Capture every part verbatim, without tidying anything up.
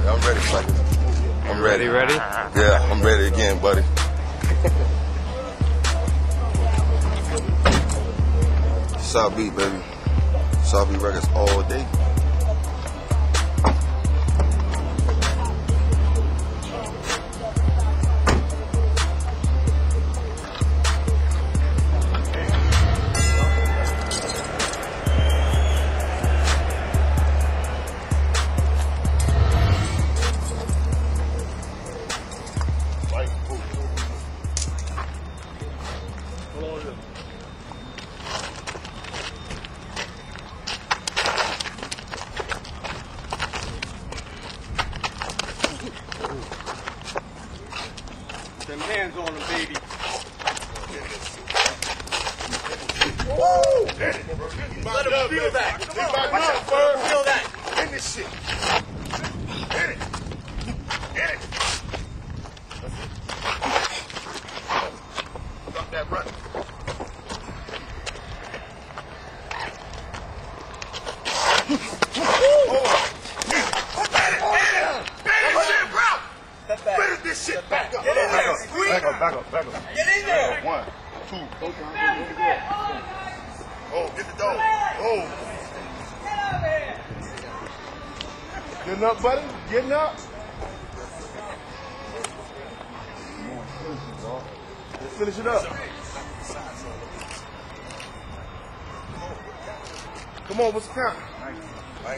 I'm ready, buddy. I'm ready. Ready, ready? Yeah, I'm ready again, buddy. South Beat, baby. South Beat Records all day. Them hands on him, baby. Woo! Let him feel that. Come on, watch out, Bird. Feel that. Get this shit. Get it. Get it. Stop that run. Finish this shit. Back up. Get in there. Back up, back up, back up. Get in there. One, two. Oh, get the dog. Oh. Getting up, buddy. Getting up. Let's finish it up. Come on, what's the count? Mike.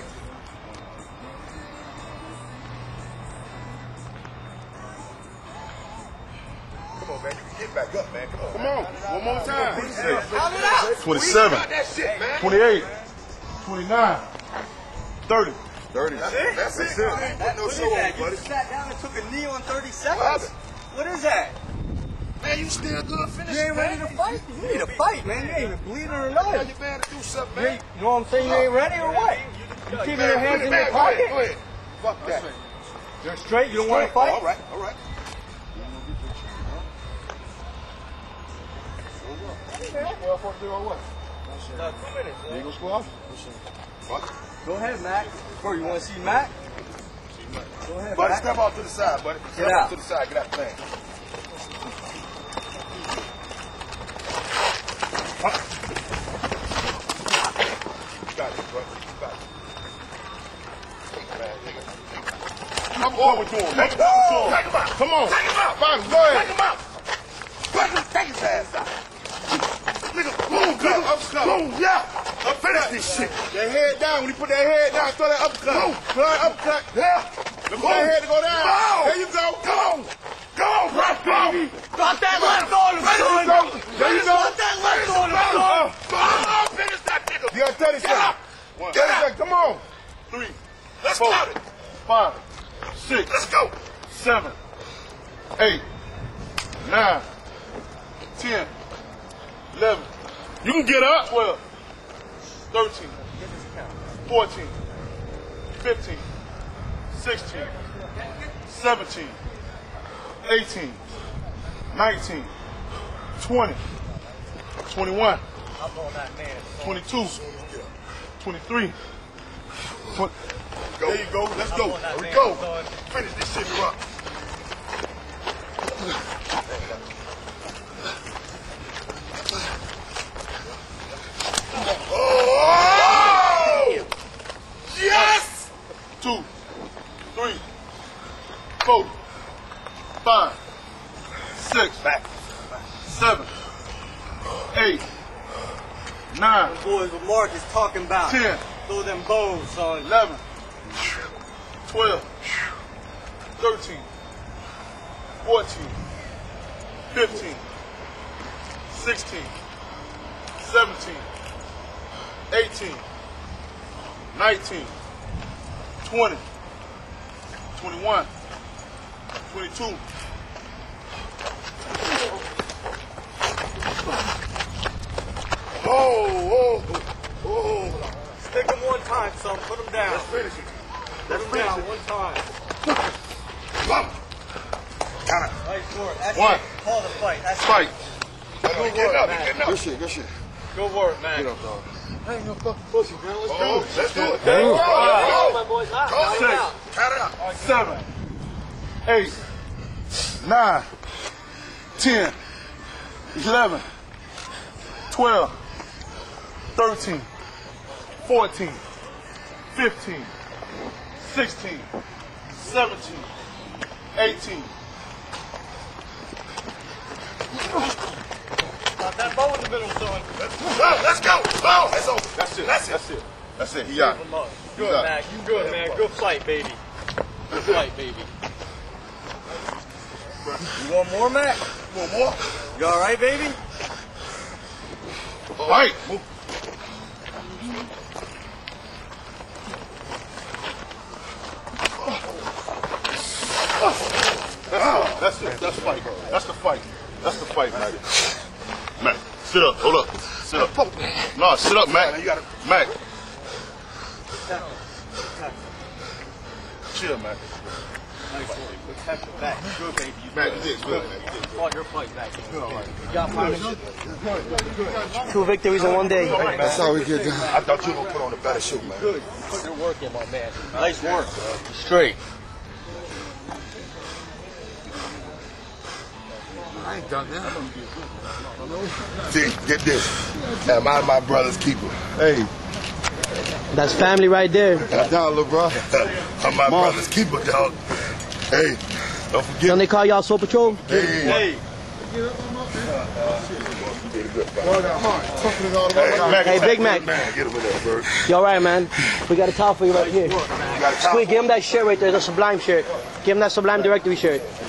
Come on, man. You can get back up, man. Come on. Come on. One more time. twenty-seven. twenty-eight. twenty-nine. thirty. thirty. That's it? That's it. That, No what is show that? on, You buddy. just sat down and took a knee on thirty What seconds? happened? What is that? Man, you still good finish. You ain't ready to fight? You need to fight, man. You ain't even bleeding or Tell nothing. your man to do something, You, man. ain't- you know what I'm saying? You ain't ready or what? You keeping your hands in your Man, go pocket? ahead, go ahead. Fuck that. You're straight? You don't want to fight? All right, all right. No, two minutes. You gonna squash? Go ahead, Mac. Bro, you want to see Mac? Go ahead, Buddy, Mac. step off to the side, buddy. Step out. off to the side. Get out the thing. You got it, brother. You got it. I'm going to him. Take him out. Take him out. Come on. Take him out. Fine, go ahead. Take him out. Take him, take his ass out. Nigga, boom, nigga. Uppercut. Boom, yeah. Up finish this shit. That head down. When you put that head down, throw that uppercut. Boom. Throw that uppercut. Yeah. Look for that head to go down. Boom. There you go. Come on. Come on, right, baby. Got that left on him, There you son. go. There you go. Got that left on him, son. Oh, finish that nigga. You got thirty seconds. One. thirty seconds. Come on. Three. Let's four, count it. Five. Six. Let's go. Seven. Eight. Nine. Ten. Eleven. You can get up. Twelve. Thirteen. Fourteen. Fifteen. Sixteen. Seventeen. eighteen. Nineteen. Twenty. Twenty-one. I'm on that man. Twenty-two. Twenty-three. Twenty. There you go. Let's go. There we go. Finish this shit up. Oh! Yes! Two, three, four, five, six, seven, eight, nine, Boys, what Mark is talking about. ten, Throw them bones, son. eleven, twelve, thirteen, fourteen, fifteen, sixteen, seventeen, eighteen, nineteen, twenty, twenty-one, twenty-two. Oh, oh, oh. Stick him one time, son. Put him down. Let's finish it. Put him down one time. Come. Count it. Right for it. That's One. it. Call the fight. That's Fight. Go Get work, up, man. get up. Good shit, good shit. it. Go work, man. Get up, dog. I ain't no fucking pussy, man. Let's Oh, do it. let's do it. There you Go, go. go. My boys out. Go. Now he's out. Count it out. seven, eight, nine, ten, eleven, twelve, thirteen, fourteen, fifteen, sixteen, seventeen, eighteen. Got that bow in the middle, son. Let's, let's go. Oh, that's over. That's it. That's it. That's it. That's it. He got it. Good, Mac. You good, man. Good fight, baby. Good fight, baby. You want more, Mac? You want more? You all right, baby? All right. Move. That's it. That's fight. That's the fight. That's the fight, Mac. Mac, sit up. Hold up. Sit up. No, sit up, Mac. Mac. Chill, Mac. Protect your back. Good, baby. You Mac, you did good, man. You did. fought your fight back. Good, all right. You got my Two victories in one day. That's all we get done. I thought you were going to put on a better show, man. good. You put your work in, my man. Nice work. Straight. I ain't done that. See, get this. Am I my brother's keeper? Hey, That's family right there. dollar, bro. I'm my brother's keeper, dog. Hey, don't forget. Don't they call y'all Soul Patrol? Hey, Hey. Mac, Hey, Big Mac. Man, get over there, Bird. You all right, man? We got a towel for you right here. You got a Squeak, give him that shirt right there, the Sublime shirt. Give him that Sublime Directory shirt.